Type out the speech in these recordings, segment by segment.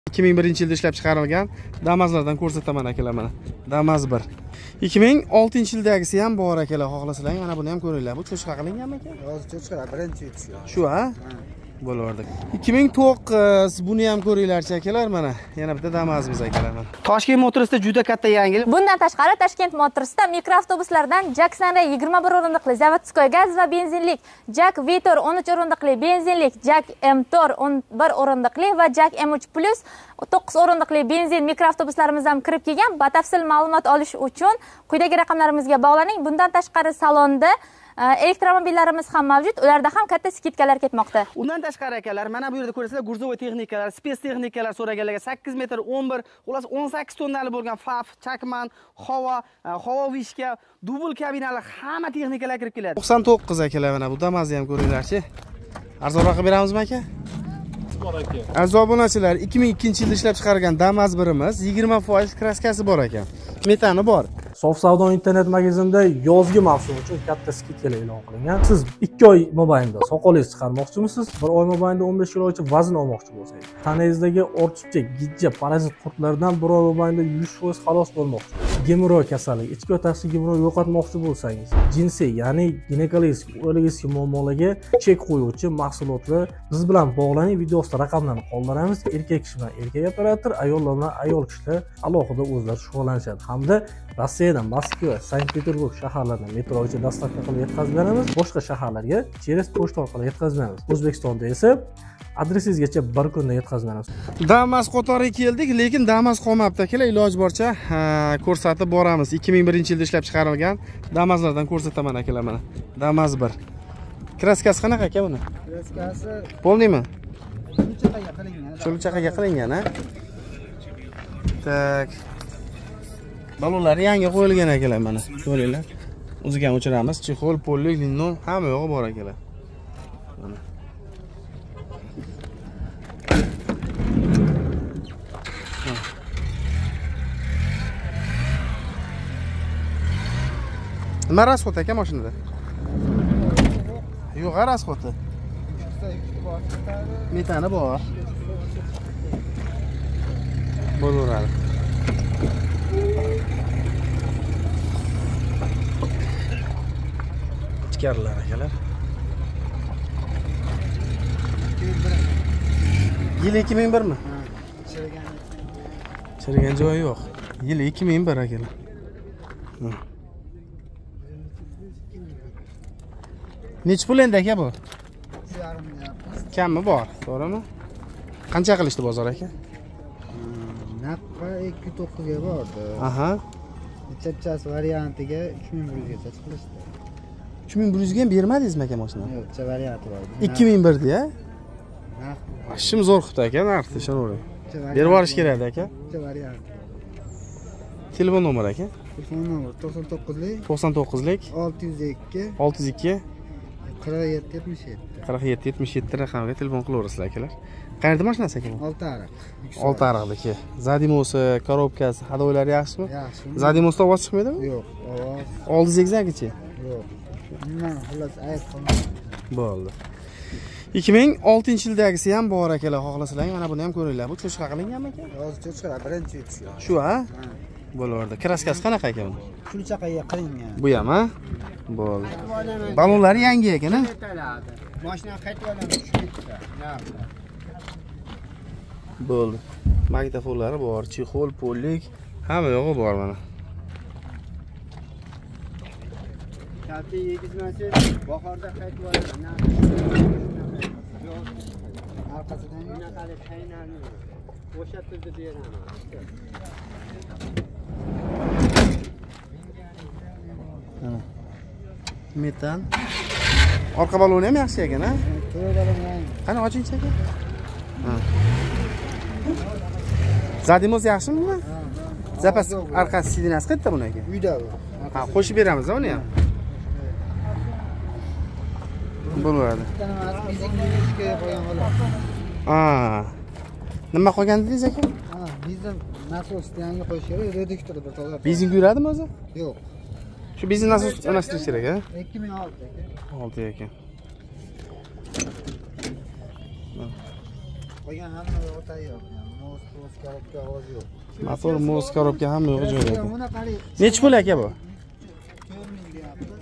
2001-yilda ishlab chiqarilgan Damas'lardan ko'rsataman akalar mana. Damas 1. 2006-yildagisi ham bor akalar, xohlasanglar mana buni ham ko'ringlar. Bu cho'chqa qilinganmi aka? Hozir cho'chqa birinchi yutishi. Shu ha? Bo'lardi. 2009 buni ham ko'ringlarchi akalar mana. Yana bitta Damas'imiz akalar mana. Toshkent Motors'da juda katta yangilik. Bundan tashqari Toshkent Motors'da mikroavtobuslardan Jack Sunray 21 o'rindiqli zavodskoy gaz va benzinlik, Jack Vitor 13 o'rindiqli benzinlik, Jack M-Tor 11 o'rindiqli va Jack M3 Plus 9 o'rindiqli benzin mikroavtobuslarimiz ham kirib kelgan. Batafsil ma'lumot olish uchun quyidagi raqamlarimizga bog'laning. Bundan tashqari salonda elektromobillarimiz ham mavjud. Ularda ham katta skidkalar ketmoqda. Undan tashqari akalar, mana bu yerda ko'rasizlar, gurzovoy texnikalar, spes texnikalar so'raganlarga 8 metr 11, xullas 18 tonnali bo'lgan FAF, Chakman, havo vishka, dubl kabinali hamma texnikalar kirib keladi. 99 akalar mana bu Damas'ni ham ko'ringlarchi. Arzonroq beramizmi aka? Bor aka. Aziz obunachilar, 2002-yilda ishlab chiqarilgan Damas 1imiz 20% kraskasi bor ekan. Metani bor. Sof savdo internet magazinida yozgi mavsum uchun katta skidkalar e'lon qilingan. Siz 2 oy mobaynida soqolingizni chiqarmoqchimisiz? 1 oy mobaynida 15 kilogacha vazn olmoqchi bo'lsangiz, tanangizdagi ortiqcha gijja, parazit qurtlardan 1 oy mobaynida 100% xalos bo'lmoqchi. Gemoroy kasalligi, ichki yo'taqchi gemoroy yo'qotmoqchi bo'lsangiz, jinsiy, ya'ni ginekologik muammolarga chek qo'yuvchi mahsulotlar biz bilan bog'laning. Video ostida raqamlarni qoldiramiz. Erkak kishi bilan erkak operator, ayollar bilan ayol kishilar alohida o'zlari shug'ullanishadi. Hamda Rossiyadan Moskva, Sankt-Peterburg shaharlaridan metrogacha dostavka qilib yetkazib beramiz. Boshqa shaharlarga cheres pochta orqali yetkazib beramiz. O'zbekistonda esa adresingizgacha bir kunda yetkazib beramiz. Damas qatoriga keldik, lekin Damas qolmabdi akalar. Iloji boricha ko'rsatib boramiz. 2001-yilda ishlab chiqarilgan Damas'lardan ko'rsataman akalar mana. Damas 1. Kraskasi qanaqa aka buni? Kraskasi Bo'ldimi? cho'chqaga qilingan. Cho'chqaga qilingan, ha? Tak. Balonlar yangi qo'yilgan akalar mana. Ko'ringlar. O'ziga ham o'chiramiz. Chexol, pollik, linnon hamma yo'g'i bor akalar. Mana. Nima rasxot aka mashinada? Yo'q, rasxoti. Metani bor. Bo'laveradi. Ichkarilar akalar. Yil 2001 mi? Chirigan joyi yo'q. Yil 2001 akalar. Nech pul endi aka bu? 3,5 kammi bor, to'g'rimi? Qancha qilishdi bozor aka? Naqqa 209 ga bordi. Aha. Chapchasi variantiga 3100 gacha chiqishdi. 3100 ga ham bermadingizmi aka mashina? Yo'q, cha varianti bor. 2001 da. Narx. Shim zo'r qildi aka, narxni ishonavering. Berib yuborish kerak aka. Cha varianti. Telefon nomeri aka? Telefon nomeri 99lik 99lik 602 602 4777. 4777 raqamga telefon qilaverasizlar akalar. Qayerda mashinasi aka bu? Oltiariq. Oltiariqdagi. Zadimosi, korobkasi, hadoylari yaxshimi? Yaxshi. Zadimosda ovoz chiqmaydimi? Yo'q, ovoz. Oldi zegzagichi? Yo'q. Nima, xullas ayb qilmadi. Bo'ldi. 2006-yildagisi ham bor akalar, xohlasanglar mana buni ham ko'ringlar. Bu cho'chqa qilinganmi aka? Hozir cho'chqa birinchi yutishi. Shu ha? Bo'lardi. Kraskasi qanaqa aka bu? Shunchaqaga qilingan. Bu ham ha? Bo'ldi. Balonlari yangi ekan-a? Mashina qaytib olamiz, shu yerda. Bo'ldi. Magnitofonlari bor, chexol, pollik, hamma yo'g'i bor mana. Kalti yegizmasi bahorda qaytib olamiz. Yo'q. Orqasidan bunaqalik qaynani bo'shatib beraman. Metan. Orqa baloni ham yaxshi ekan, ha? Qani ochingchi aka? Ha. Zadimos yaxshimi? Zapas orqasi sidinasi qayerda buni aka? Uyda bu. Ha, qo'shib beramiz uni ham. Bo'ladi. Ha. Nima qolgan dedingiz aka? Ha, bizdan nasosni yangi qo'yish kerak, reduktor bir to'g'ri. Benzin yuradimi o'zi? Yo'q. Shu benzin nasos almashtirish kerak, ha? 2006 aka. 6 ekan. Qolgan hamma o'ta yo'q. Moz korobka ovoz yo'q. Motor moz korobka ham yo'q joyda. Buni qarang. Nechi pul aka bu? 4000 deyapmiz.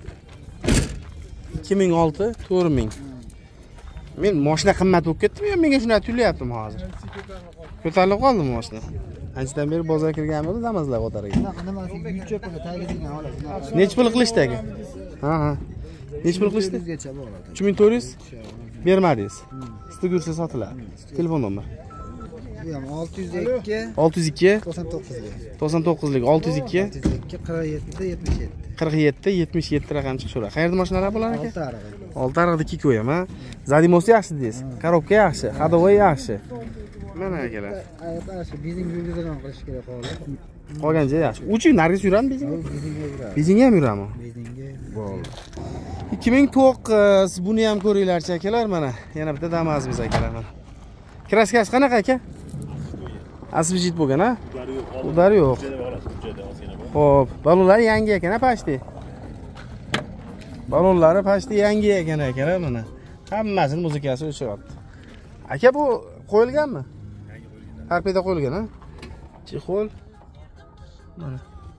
2006 4000. Men mashina qimmat bo'lib ketdimi yo menga shunday tuyulyaptimi hozir? Ko'tarilib qoldimi mashina? Anchadan beri bozorga kirgan bo'ldi, damazlar o'tariga. Nimasi yutcha puli tagidini olasiz. Nechi pul qilishdi aka? Ha. Nechi pul qilishdi? 400gacha bo'ladi. 3400 bermadingiz. Sizga yursa sotiladi. Telefon nomer. Bu ham 602 602 99 lik 602 47 77. 47 77 raqam chiqishadi. Qayerda mashinalar bular aka? 6 ariq. 6 ariqda Kiko ham, ha. Zadimosi yaxshi deysiz. Korobka yaxshi, hadovoy yaxshi. Mana akalar. Aytasiz, bizning yulduzdan qilish kerak hozir. Qolgan joy yaxshi. Uchi nargis yuradimi bezing? Bizingga yuradi. Bezing ham yuradimi? Bizingga. Bo'ldi. 2009 buni ham ko'ringlarchi akalar, mana. Yana bitta Damazimiz akalar mana. Kraskasi qanaqa aka? Asbijit bo'lgan, ha? Udar yo'q. Xo'p, balonlar yangi ekan, ha, pashti. Balonlari pashti yangi ekan akalar mana. Hammasini muzikasi o'chyapti. Aka bu qo'yilganmi? Yangi qo'yilgan. Harpeda qo'yilgan, ha? Chexol. Mana.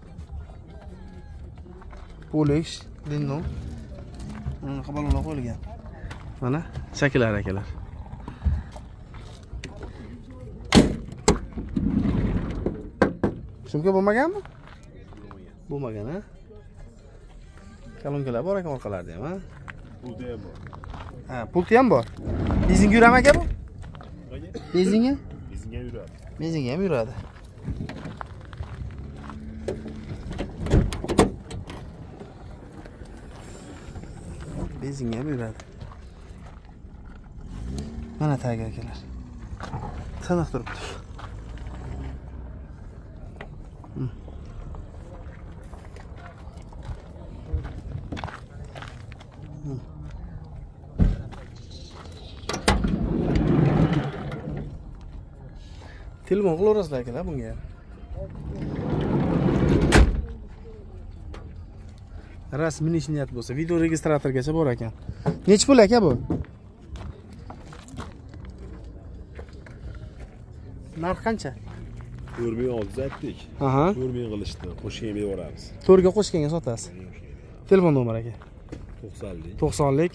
Polish, Lino. Mana balonlar qo'yilgan. Mana shakllar akalar. Sumka bo'lmaganmi? Bo'lmagan, ha? Kalonkalar bor ekan orqalarda ham, ha? Pulti ham bor. Ha, pulti ham bor. Bezing yuradimi aka bu? Bezingi? Bezingi ham yuradi. Bezingi ham yuradi. Bezingi ham yuradi. Mana tagi akalar. Tiniq turibdi. Telefon qilaverasizlar akalar bunga. Rasmiy nishniyat bo'lsa, video registratorgacha bor ekan. Nechi pul aka bu? Narx qancha? 4600 aytdik. Aha. 4000 qilishdi. Qo'shgan beramiz. 4 ga qo'shganga sotasiz. Telefon nomeri aka. 90lik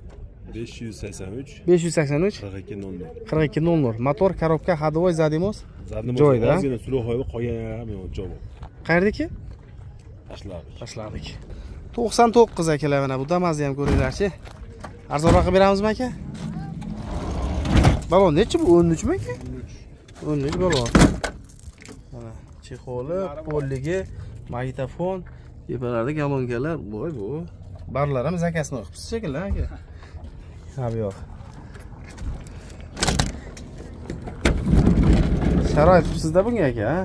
583 583 4200. 4200. Motor, korobka, hadovoy, zadimos. Joyda. Ozgina sulhoyga qolgan ham javob. Qayerdaki? Tashladik. 99 akalar mana bu Damazni ham ko'ringlarchi. Arzonroq qilib beramizmi aka? Balon nechi bu? 13 mi aka? 13 balon. Mana chexoli, polligi, magnitofon, tepalarda galonkalar, voy bu. Barlar ham zakasini qilibsiz shekilli aka. Ha bu yo'q. Sharoit qilibsiz-da bunga aka, ha?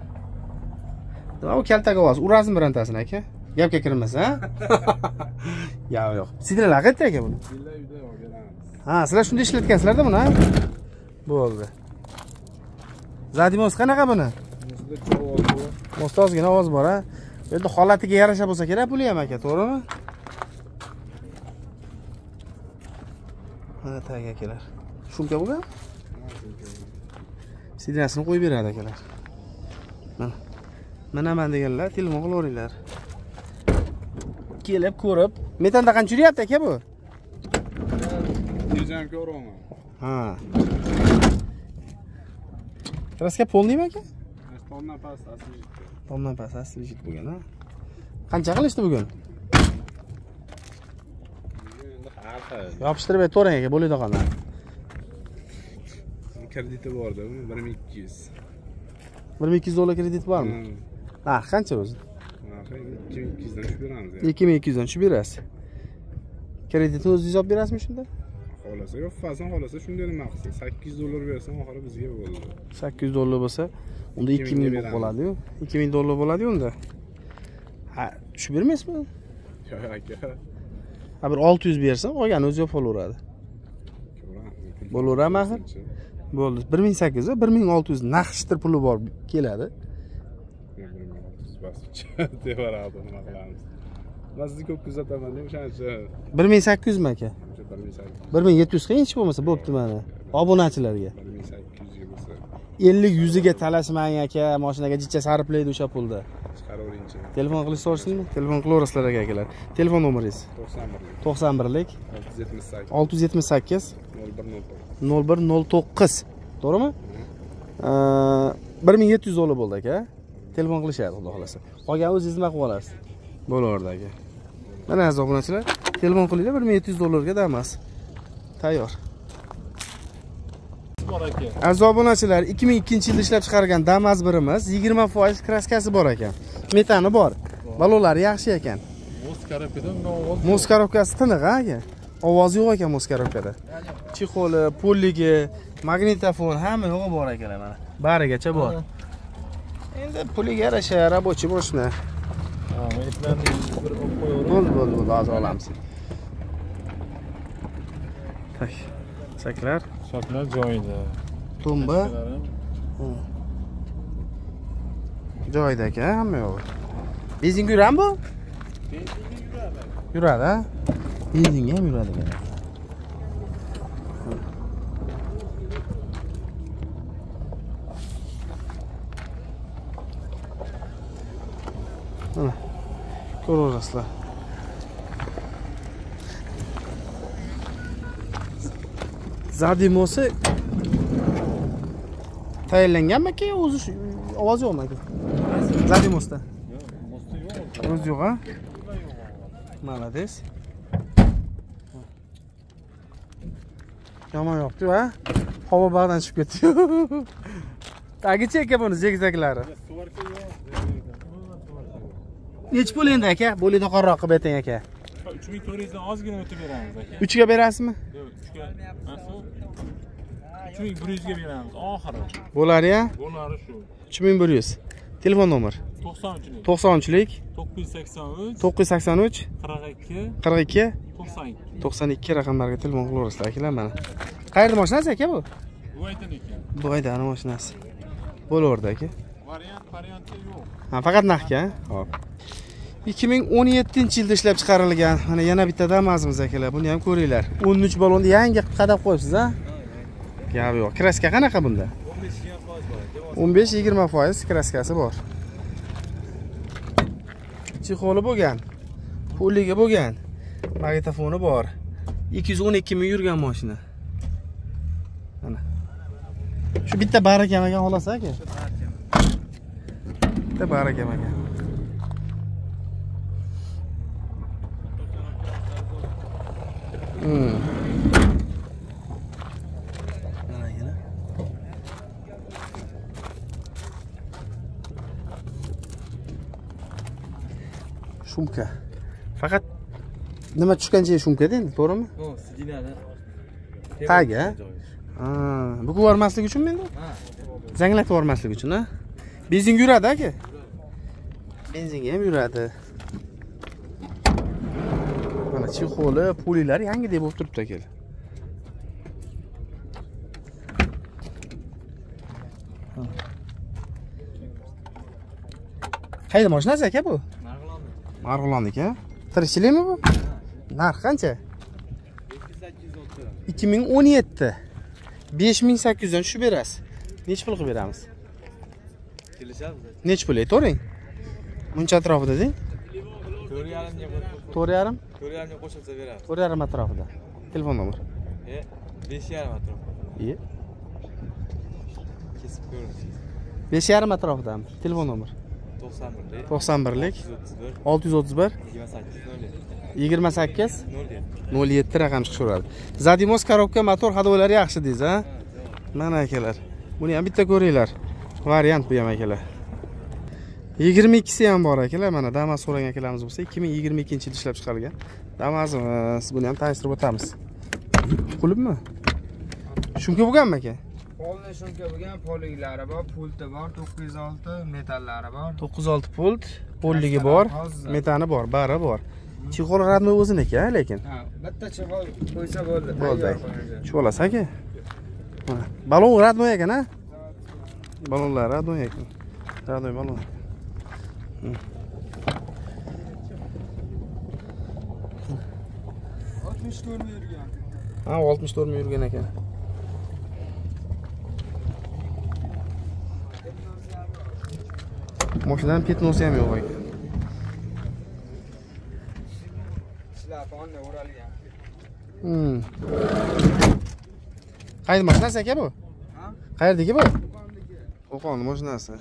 O kaltaga ovoz, urasizmi birontasini aka? Gapga kirmasa, ha? Yo'q. Sidralar qayerda aka buni? Ha, sizlar shunda ishlatgansizlar-da buni, ha? Bo'ldi. Zadimos qanaqa buni? Mostozgina ovoz bor, ha? Bu yerda holatiga yarasha bo'lsa kerak puli ham aka, to'g'rimi? Mana tag akalar. Shumka bo'lgan? Sidrasini qo'yib beradi akalar. Mana. Mana men deganlar, telefon qilaveringlar. Kelib ko'rib, metanda qancha yuryapti aka bu? Tejam ko'raman. Ha. Kraska polniymi aka? Tomdan past asli. Tomdan past asli jit bo'lgan, ha? Qancha qilishdi bugun? Yopishtirib aytavering aka, bo'ladi qoladi. Krediti borda, 1200. 1200 dollar kredit bormi? Narx qancha o'zi? Narxi 2200 dan tushib beramiz. 2200 dan tushib berasiz. Kreditni o'zingiz olib berasizmi shunda? Xolasa, yo'q, fason xolasa shunday nima qilsa, 800 dollar bersam oxiri bizga bo'ldi. 800 dollar bo'lsa, unda 2000 bo'lib qoladi-yu. 2000 dollar bo'ladi-yu unda. Ha, tushib bermaysizmi? Yo'q aka. Ha, bir 600 bersam, qolgani o'zi yopaveradi. Bo'laverami axir? Bo'ldi. 1800 va 1600 naqshtir puli bor keladi. 1600 bas. Devoradi, nima qilamiz? Men sizni ko'p kuzataman deb o'shancha. 1800 mi aka? 1800. 1700 qiyin hech bo'lmasa bo'pti mana. Obunachilarga. 1800 ga bo'lsa. 50-100 ga talashmang aka, mashinaga jicha sarflaydi o'sha pulni. Chiqaraveringchi. Telefon qilish so'rasizmi? Telefon qilaverasizlar akalar. Telefon nomeringiz 91lik 91lik 678 678 0109. 0109. To'g'rimi? 1700 dollar bo'ldi aka. Telefon qilishadi, xudo xolasa. Qolgan o'zingiz nima qilib olasiz? Bo'laverdi aka. Mana aziz obunachilar, telefon qilinglar, 1700 dollarga damas. Tayyor. Aziz obunachilar, 2002-yilda ishlab chiqargan Damas birimiz 20% kraskasi bor ekan. Metani bor. Balonlari yaxshi ekan. Muz korobkasi tiniq aka. Ovozi yo'q ekan muz korobkada. Chexoli, pulligi, magnitofon hamma yo'g'i bor ekan mana. Barigacha bor. Endi puliga yarasha rabochiy mashina. Bo'ldi, hozir olamiz. Tak. Saklar joyida. Tumba. Joyida aka, hamma yo'q. Benzinga yuradimi bu? Yuradi, ha? Benzinga ham yuradi aka. Mana. Ko'raverasizlar. Zadimosi tayyorlanganmi-ki, o'zi ovoz yo'qmi aka? Zadimosda. O'zi yo'q, ha? Malades. Yomon yo'qdi, ha? Havo bag'dan chiqib ketdi. Tagichi aka buni zegzaglari. Nech pul endi aka? Bo'lida qorroq qilib ayting aka. 3400 dan ozgina o'tib beramiz aka. 3 ga berasizmi? Yo'q, 3 ga. 3100 ga beramiz oxiri. Bo'ladi-ya? Bo'lari shu. 3100. Telefon nomer 93lik 93lik 983 983 42 42 92. 92 raqamlarga telefon qilaverasizlar akalar mana. Qayerda mashinasi aka bu? Bu aytaniki. Bu haydani mashinasi. Bo'laverdi aka. Varianti yo'q. Ha, faqat naqdga, hop. 2017-yilda ishlab chiqarilgan. Mana yana bitta Damas'imiz akalar. Buni ham ko'ringlar. 13 balonni yangi qadab qo'yibsiz, ha? Gap yo'q. Kraska qanaqa bunda? 15-20% kraskasi bor. Chexoli bo'lgan. Pulligi bo'lgan. Magnitofoni bor. 212 ming yurgan mashina. Mana. Shu bitta barakamagan xolasa aka. Bitta barakamagan. Shumka. Faqat nima tushgancha shumkada endi, to'g'rimi? Yo'q, sidinada. Tagi, ha? Bu ko'rmaslik uchunmi endi? Ha. Zanglatib yubormaslik uchun, ha? Benzinga yuradi aka? Benzinga ham yuradi. Mana chexoli, pulilar yangidek bo'lib turibdi aka. Qayda mashinasi aka bu? Marg'ilonniki, ha? Tirikchilikmi bu? Narx qancha? 2017. 5800 dan tushib berasiz. Nech pul qilib beramiz? Kelishamiz. Nech pul aytavering? Muncha atrofida deng? 4,5 4,5? 4,5 qo'shilsa beramiz. 4,5 atrofida. Telefon nomer. 5,5 atrofida. Iye. Kesib ko'ramiz. 5,5 atrofidami? Telefon nomer. 91lik 631 28 07 raqam chiqaveradi. Zadimos korobka motor hadovalari yaxshi deysiz, ha? Mana akalar. Buni ham bitta ko'ringlar. Variant bu ham akalar. 22si ham bor akalar. Mana Damas so'ragan akalarimiz bo'lsa, 2022-yilda ishlab chiqarilgan. Damasimiz. Buni ham tanishtirib o'tamiz. Qulubmi? Shumka bo'lganmi aka? Polni shumka bo'lgan, poliglari bor, pulti bor, 906 metallari bor. 906 pult, polligi bor, metani bor, bari bor. Chexol radnoy o'ziniki, lekin. Ha, bitta chexol qo'ysa bo'ldi. Bo'ldi. Shu bo'lasa aka. Mana, balon radnoy ekan, ha? Balonlar radnoy ekan. Radnoy balon. 64 mi yurgan? Ha, 64 mi yurgan ekan. Mashinaning petnosi ham yo'q ekan. Shlaponni o'ralgan. Qayerda mashinasi aka bu? Ha? Qayerdagi bu? Qo'qonning mashinasi.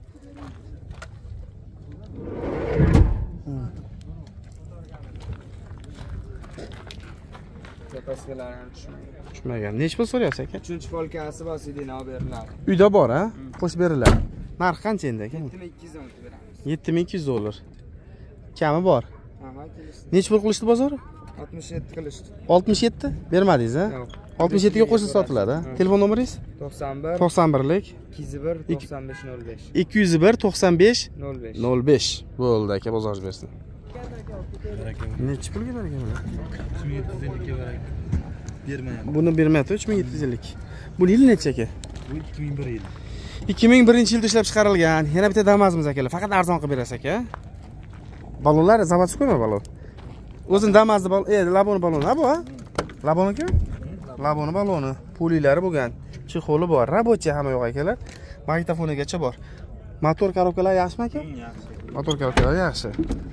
Zapaskalarni Tushmagan. Nech pul so'rayapsiz aka? 3-polkasi bor, sidina beriladi. Uyda bor, ha? Qo'shib beriladi. Narx qancha endi aka? 7200 so'm beramiz. 7200 dollar. Kami bor. Aha, kelishdi. Nech pul qilishdi bozor? 67 qilishdi. 67? Bermadingiz, ha? Yo'q. 67 ga qo'shilsa sotiladi, ha? Telefon nomeringiz? 91 91lik 201 95 05. 201 95 05. 05. Bo'ldi aka, bozor bersin. Necha pulga bergan bular? 3750 ga berak. Bermayapti. Buni bermayapti, 3750. Buni yili necha aka? Bu 2001 yil. 2001-yilda ishlab chiqarilgan. Yana bitta Damazimiz akalar. Faqat arzon qilib berasiz aka. Balonlar zavodskoymi balon? O'zini Damazda balon, laboni balon, ha bu, ha? Laboniki? Laboni baloni, puliylari bo'lgan. Chexoli bor, rabochiy hamma yo'q akalar. Magnitofonigacha bor. Motor korobkalar yaxshimi aka? Yaxshi. Motor korobkalar yaxshi.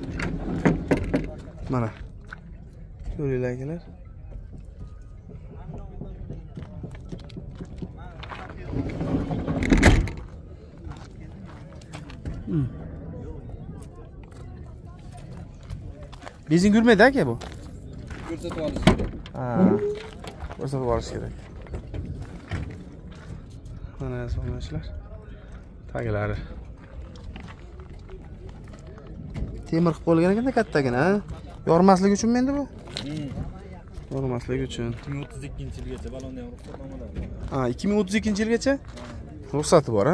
Mana. Ko'ringlar akalar. Benzin yurmaydi aka bu? Ko'rsatib olish kerak. Ha. Ko'rsatib olish kerak. Mana sonashlar. Taglari. Temir qilib qo'yilgan ekan kattagina, ha? Yormaslik uchunmi endi bu? Yormaslik uchun. 2032-yilgacha balonda ham ruxsatnomalar bor. Ha, 2032-yilgacha ruxsati bor, ha?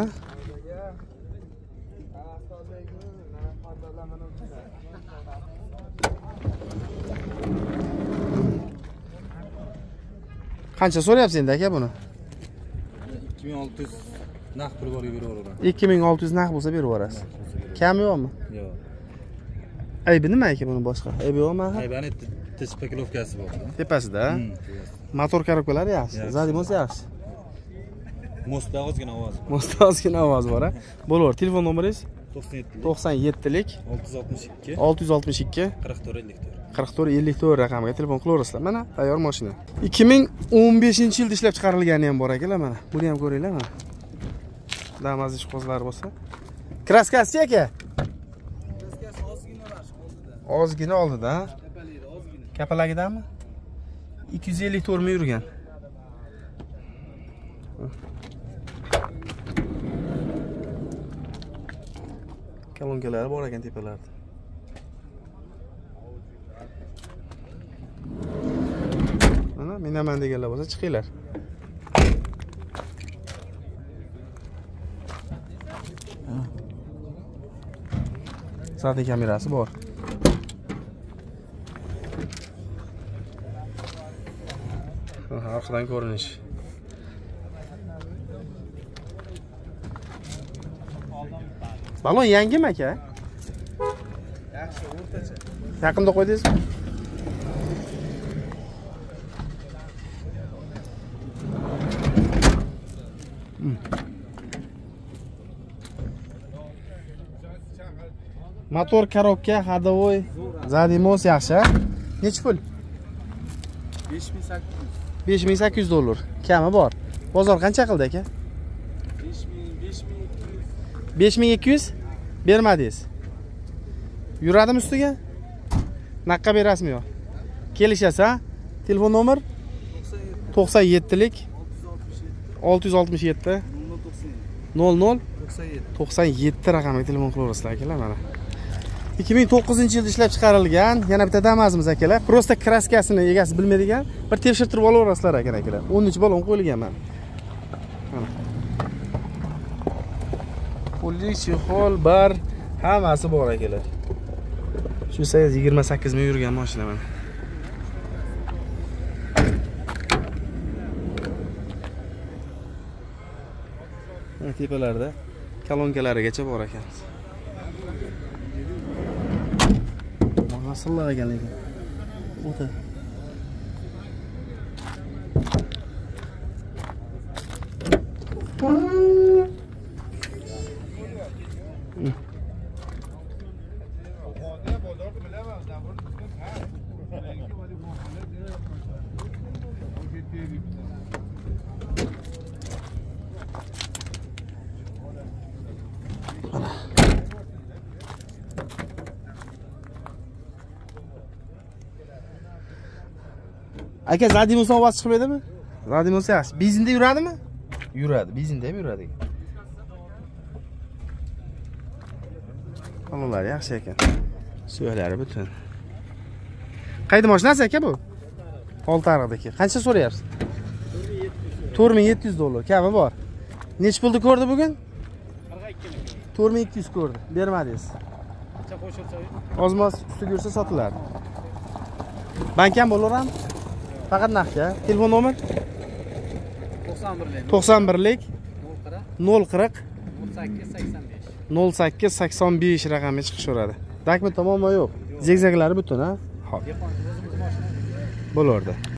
Qancha so'rayapsiz endi aka buni? 2600 naqd pul borga beraveraman. 2600 naqd bo'lsa berib yuborasiz. Kami yo'qmi? Yo'q. Aybi nima aka buni boshqa? Aybi yo'qmi? Aybani tespaklovkasi bor. Tepasida. Motor korobkalari yaxshi. Zadimos yaxshi. Mostda ozgina ovoz bor. Mostda ozgina ovoz bor, ha? Bo'laver. Telefon nomeringiz? 97lik 662 662 4454. 4454 raqamiga telefon qilaverasizlar. Mana tayyor mashina. 2015-yilda ishlab chiqarilgani ham bor akalar, mana. Buni ham ko'ringlar, mana. Damaz ishqozlari bo'lsa. Kraskasi aka? Kraskasi ozgina bor oldida. Ozgina oldida, ha? Kapalagidami? 254 ming yurgan. Kolonkalari bor ekan tepalarda. Mana minaman deganlar bo'lsa chiqinglar. Sati kamerasi bor. Orqadan ko'rinish. Balon yangimi aka? Yaxshi, o'rtacha. Yaqinda qo'ydingizmi? Motor korobka, ходовой, zadimos yaxshi. Nech pul? 5800. 5800 dollar. Kami bor. Bozor qancha qildi aka? 5200 bermadingiz. Yuradimi ustiga? Naqqa berasizmi yo'q? Kelishasiz, ha? Telefon nomer? 97lik 667 00 97 raqamiga telefon qilaverasizlar akalar, mana. 2009-yilda ishlab chiqarilgan, yana bitta Damazimiz akalar. Prosta kraskasini egasi bilmaydigan, bir tekshirtirib olaverasizlar akalar. 10-chi balon qo'yilgan mana. Pulli, chexol, bar, hammasi bor akalar. Shu sayz 28 ming yurgan mashina mana. Tepalarda kolonkalarigacha bor ekan. Nasıllar ekan lekin. O'ta. Mana. Aka Zadimosdan ovoz chiqmaydimi? Zadimos yaxshi. Benzinda yuradimi? Yuradi. Benzinda ham yuradi. Balolar yaxshi ekan. Suyaklari butun. Qaydi mashinasi aka bu? Oltiariqdagi. Qancha so'rayapsiz? $4700. Kami bor. Nech pulni ko'rdi bugun? 4200 ko'rdi. Bermadingiz. Qancha qo'shilsa? Ozmoz ustiga yursa sotiladi. Bank ham bo'laverami? Faqat naqdga. Telefon nomer? 91lik 040 0885 raqamga chiqishaveradi. Dokument tamommi yo'q? Zegzaglari butun, ha? Xo'p. Bo'lardi.